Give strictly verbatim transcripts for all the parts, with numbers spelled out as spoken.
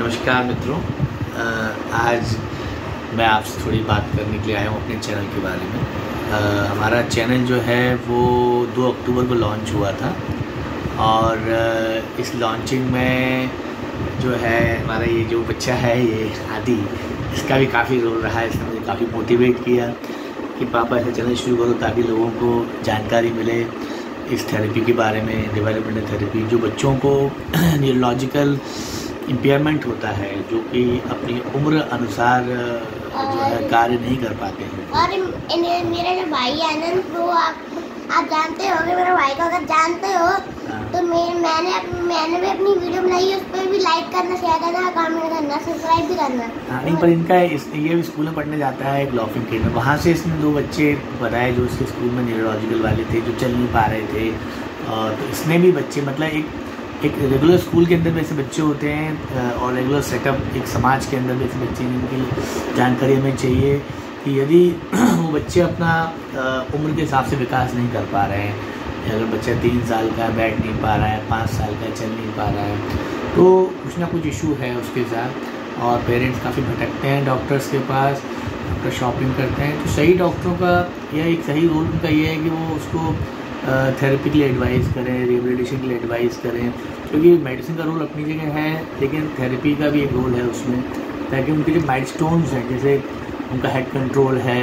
नमस्कार मित्रों, आज मैं आपसे थोड़ी बात करने के लिए आया हूँ अपने चैनल के बारे में। आ, हमारा चैनल जो है वो दो अक्टूबर को लॉन्च हुआ था और इस लॉन्चिंग में जो है हमारा ये जो बच्चा है ये आदि, इसका भी काफ़ी रोल रहा है। इसने मुझे काफ़ी मोटिवेट किया कि पापा ऐसा चैनल शुरू करो ताकि लोगों को जानकारी मिले इस थेरेपी के बारे में, डेवलपमेंटल थेरेपी, जो बच्चों को न्यूरोलॉजिकल इम्पेयरमेंट होता है, जो कि अपनी उम्र अनुसार जो है कार्य नहीं कर पाते हैं। और मेरा जो भाई है ना, वो आप आप जानते होंगे, मेरे भाई को अगर जानते हो तो मैं मैंने मैंने भी अपनी वीडियो बनाई है, उस पर भी लाइक करना, शेयर करना, कमेंट करना, सब्सक्राइब भी करना। हाँ, नहीं पर इनका इस ये भी स्कूल में पढ़ने जाता है, एक लॉफिंग किड में। वहाँ से इसने दो बच्चे बताए जो इसके स्कूल में न्यूरोलॉजिकल वाले थे, जो चल नहीं पा रहे थे। और तो इसने भी बच्चे, मतलब एक एक रेगुलर स्कूल के अंदर भी ऐसे बच्चे होते हैं और रेगुलर सेटअप एक समाज के अंदर भी ऐसे बच्चे हैं जिनकी जानकारी हमें चाहिए कि यदि वो बच्चे अपना उम्र के हिसाब से विकास नहीं कर पा रहे हैं, अगर बच्चा तीन साल का बैठ नहीं पा रहा है, पाँच साल का चल नहीं पा रहा है, तो कुछ ना कुछ इशू है उसके साथ। और पेरेंट्स काफ़ी भटकते हैं डॉक्टर्स के पास, डॉक्टर शॉपिंग करते हैं। तो सही डॉक्टरों का यह एक सही रोल उनका ये है कि वो उसको थेरेपी के लिए एडवाइस करें, रिहेबिलिटेशन के लिए एडवाइस करें, क्योंकि मेडिसिन का रोल अपनी जगह है लेकिन थेरेपी का भी एक रोल है उसमें, ताकि उनके जो माइलस्टोन्स हैं, जैसे उनका हेड कंट्रोल है,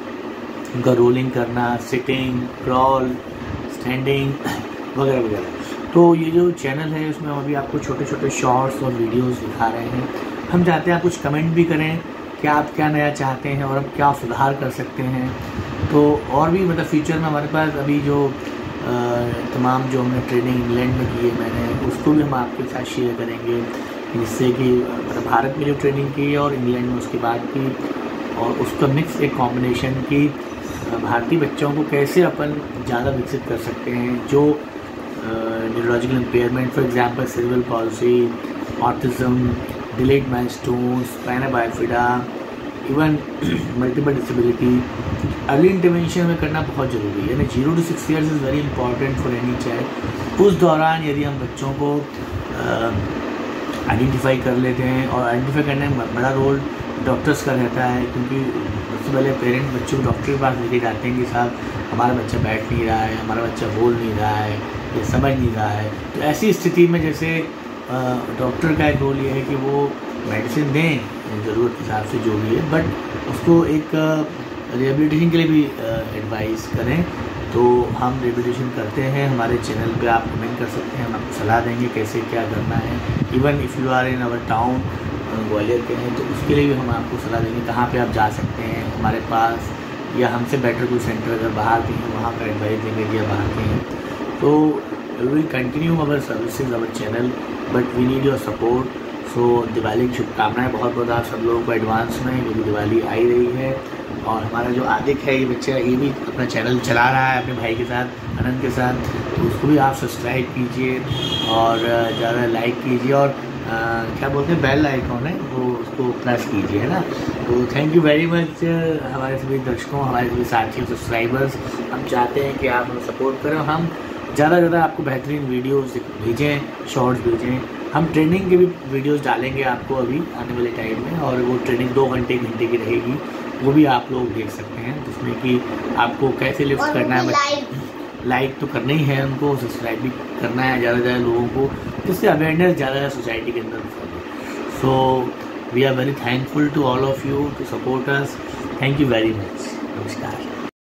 उनका रोलिंग करना, सिटिंग, क्रॉल, स्टैंडिंग वगैरह वगैरह। तो ये जो चैनल है उसमें हम अभी आपको छोटे छोटे शॉर्ट्स और वीडियोस दिखा रहे हैं। हम चाहते हैं आप कुछ कमेंट भी करें कि आप क्या नया चाहते हैं और अब क्या सुधार कर सकते हैं। तो और भी मतलब फ्यूचर में हमारे पास अभी जो आ, तमाम जो हमने ट्रेनिंग इंग्लैंड में की है मैंने, उसको भी हम आपके साथ शेयर करेंगे, जिससे कि मतलब भारत में जो ट्रेनिंग की है और इंग्लैंड में उसके बाद की, और उसका मिक्स एक कॉम्बिनेशन की भारतीय बच्चों को कैसे अपन ज़्यादा विकसित कर सकते हैं, जो neurological impairment, for example cerebral palsy, autism, delayed milestones, spina bifida, even multiple disability, early intervention में करना बहुत ज़रूरी है। यानी zero to six years is very important for any child. उस दौरान यदि हम बच्चों को आइडेंटिफाई कर लेते हैं, और आइडेंटिफाई करने में बड़ा रोल डॉक्टर्स का रहता है, क्योंकि सबसे पहले पेरेंट्स बच्चों को डॉक्टर के पास लेके जाते हैं कि साहब हमारा बच्चा बैठ नहीं रहा है, हमारा बच्चा बोल नहीं रहा है, ये समझ नहीं रहा है। तो ऐसी स्थिति में जैसे डॉक्टर का एक रोल ये है कि वो मेडिसिन दें ज़रूरत के हिसाब से जो भी है, बट उसको एक रिहेबिलिटेशन के लिए भी एडवाइस करें। तो हम रिहेबिलिटेशन करते हैं, हमारे चैनल पे आप कमेंट कर सकते हैं, हम आपको सलाह देंगे कैसे क्या करना है। Even if you are in our town, Gwalior के हैं, तो उसके लिए भी हम आपको सलाह देंगे कहाँ पे आप जा सकते हैं हमारे पास, या हमसे बेटर कोई सेंटर अगर बाहर के हैं वहाँ का एडवाइस देंगे, या बाहर के हैं। तो we will continue our services, our channel, but we need your support. So Diwali की शुभकामनाएं बहुत बहुत आप सब लोगों को एडवांस में, क्योंकि दिवाली आई रही है। और हमारा जो आदिक है, ये बच्चा, ये भी अपना चैनल चला रहा है अपने भाई के साथ, आनंद के साथ, तो उसको भी आप सब्सक्राइब कीजिए और ज़्यादा लाइक कीजिए, और आ, क्या बोलते हैं, बेल आइकॉन है वो, उसको प्रेस कीजिए, है ना। तो थैंक यू वेरी मच हमारे सभी दर्शकों, हमारे सभी साथियों, सब्सक्राइबर्स। हम चाहते हैं कि आप हमें सपोर्ट करें, हम ज़्यादा से ज़्यादा आपको बेहतरीन वीडियोस भेजें, शॉर्ट्स भेजें। हम ट्रेनिंग के भी वीडियोस डालेंगे आपको अभी आने वाले टाइम में, और वो ट्रेनिंग दो घंटे घंटे की रहेगी, वो भी आप लोग देख सकते हैं, जिसमें कि आपको कैसे लिफ्ट करना है, लाइक तो करना ही है उनको, सब्सक्राइब भी करना है ज़्यादा से ज़्यादा लोगों को, जिससे अवेयरनेस ज़्यादा सोसाइटी के अंदर फैले। So we are very thankful to all of you to support us. Thank you very much. नमस्कार।